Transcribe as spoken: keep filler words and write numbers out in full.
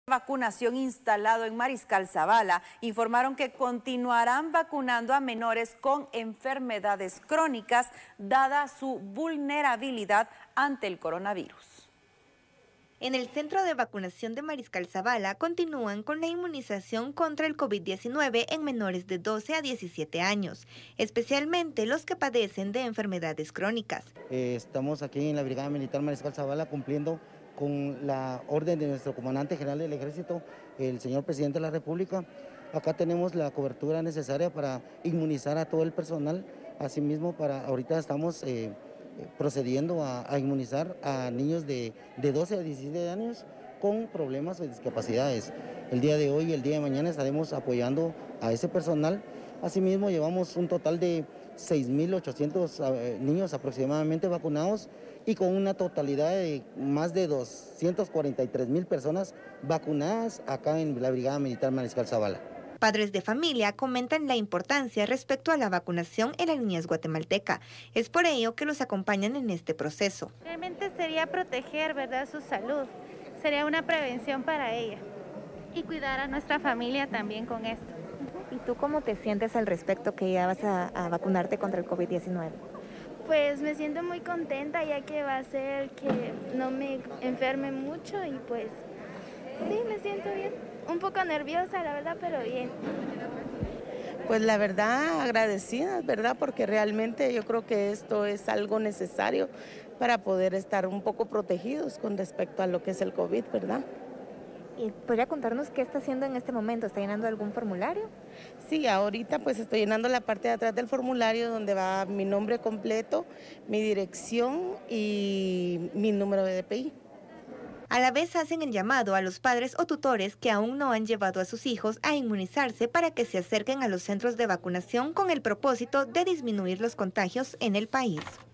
Vacunación instalado en Mariscal Zavala informaron que continuarán vacunando a menores con enfermedades crónicas dada su vulnerabilidad ante el coronavirus. En el centro de vacunación de Mariscal Zavala continúan con la inmunización contra el COVID diecinueve en menores de doce a diecisiete años, especialmente los que padecen de enfermedades crónicas. Eh, estamos aquí en la Brigada Militar Mariscal Zavala cumpliendo con la orden de nuestro comandante general del Ejército, el señor presidente de la República. Acá tenemos la cobertura necesaria para inmunizar a todo el personal. Asimismo, para ahorita estamos eh, procediendo a, a inmunizar a niños de, de doce a diecisiete años con problemas o discapacidades. El día de hoy y el día de mañana estaremos apoyando a ese personal. Asimismo, llevamos un total de seis mil ochocientos niños aproximadamente vacunados y con una totalidad de más de doscientas cuarenta y tres mil personas vacunadas acá en la Brigada Militar Mariscal Zavala. Padres de familia comentan la importancia respecto a la vacunación en la niñez guatemalteca. Es por ello que los acompañan en este proceso. Realmente sería proteger, ¿verdad?, su salud. Sería una prevención para ella y cuidar a nuestra familia también con esto. ¿Y tú cómo te sientes al respecto que ya vas a, a vacunarte contra el COVID diecinueve? Pues me siento muy contenta ya que va a hacer que no me enferme mucho y pues sí, me siento bien. Un poco nerviosa, la verdad, pero bien. Pues la verdad, agradecida, ¿verdad? Porque realmente yo creo que esto es algo necesario para poder estar un poco protegidos con respecto a lo que es el COVID, ¿verdad? ¿Y podría contarnos qué está haciendo en este momento? ¿Está llenando algún formulario? Sí, ahorita pues estoy llenando la parte de atrás del formulario donde va mi nombre completo, mi dirección y mi número de D P I. A la vez hacen el llamado a los padres o tutores que aún no han llevado a sus hijos a inmunizarse para que se acerquen a los centros de vacunación con el propósito de disminuir los contagios en el país.